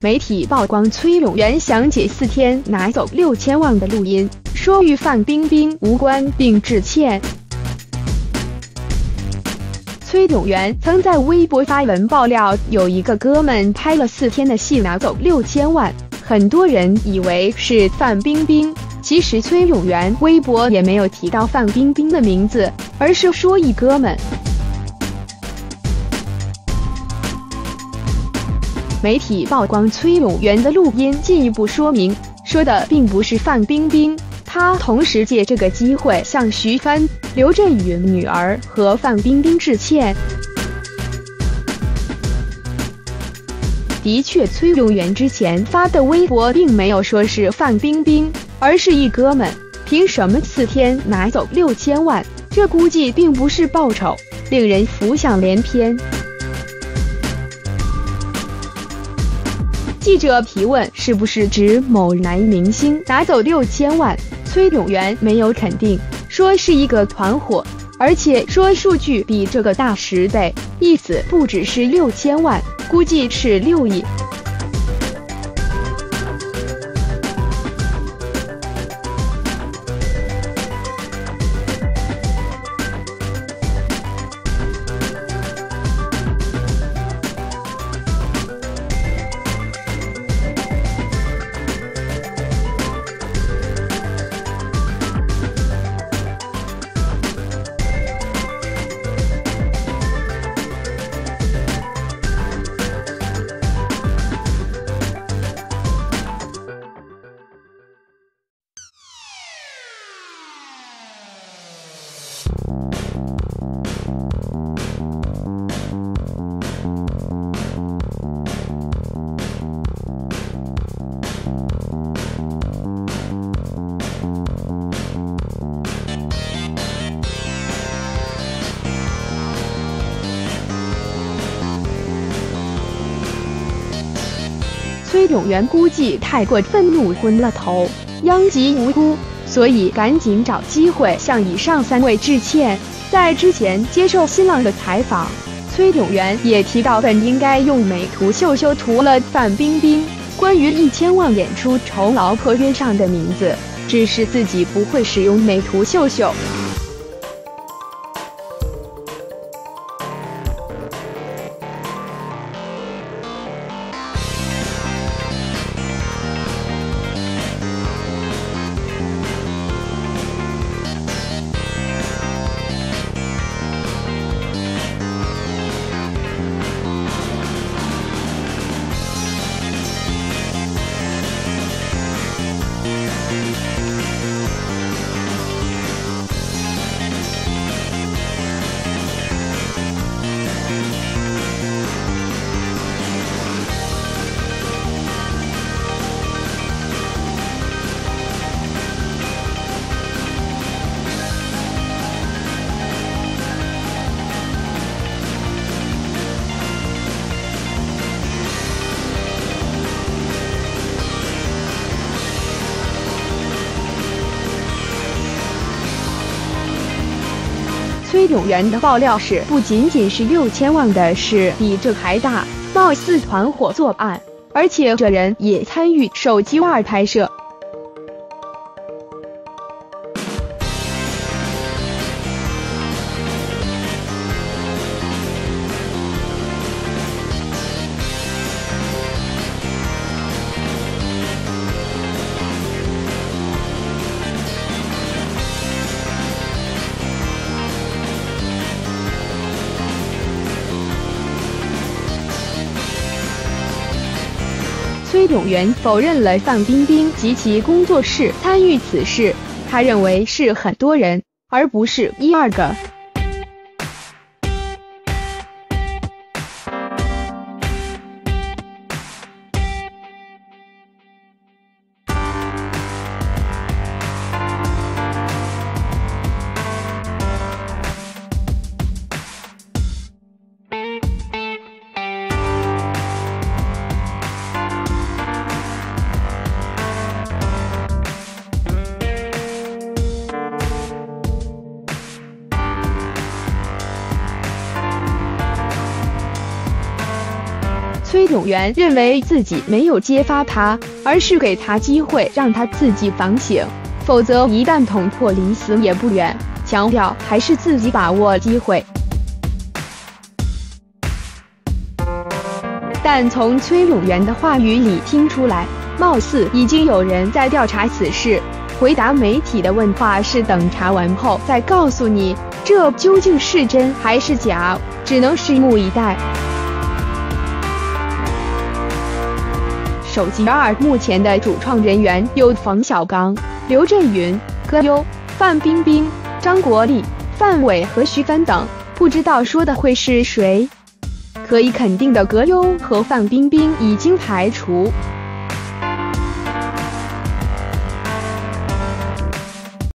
媒体曝光崔永元详解4天拿走6000万的录音，说与范冰冰无关并致歉。崔永元曾在微博发文爆料，有一个哥们拍了4天的戏拿走6000万，很多人以为是范冰冰，其实崔永元微博也没有提到范冰冰的名字，而是说一哥们。媒体曝光崔永元的录音，进一步说明，说的并不是范冰冰，他同时借这个机会向徐帆、刘震宇女儿和范冰冰致歉。的确，崔永元之前发的微博并没有说是范冰冰，而是一哥们，凭什么4天拿走6000万？这估计并不是报酬，令人浮想联翩。记者提问是不是指某男明星拿走6000万，崔永元没有肯定，说是一个团伙，而且说数据比这个大10倍，意思不只是6000万，估计是6亿。崔永元估计太过愤怒昏了头，殃及无辜，所以赶紧找机会向以上3位致歉。在之前接受新浪的采访，崔永元也提到本应该用美图秀秀涂了范冰冰关于1000万演出酬劳合约上的名字，只是自己不会使用美图秀秀。崔永元的爆料是不仅仅是6000万的事，比这还大，貌似团伙作案，而且这人也参与手机2拍摄。崔永元否认了范冰冰及其工作室参与此事，他认为是很多人，而不是1、2个。 永元认为自己没有揭发他，而是给他机会让他自己反省，否则一旦捅破离死也不远，强调还是自己把握机会。但从崔永元的话语里听出来，貌似已经有人在调查此事。回答媒体的问话是等查完后再告诉你，这究竟是真还是假，只能拭目以待。手机2目前的主创人员有冯小刚、刘震云、葛优、范冰冰、张国立、范伟和徐帆等，不知道说的会是谁。可以肯定的，葛优和范冰冰已经排除。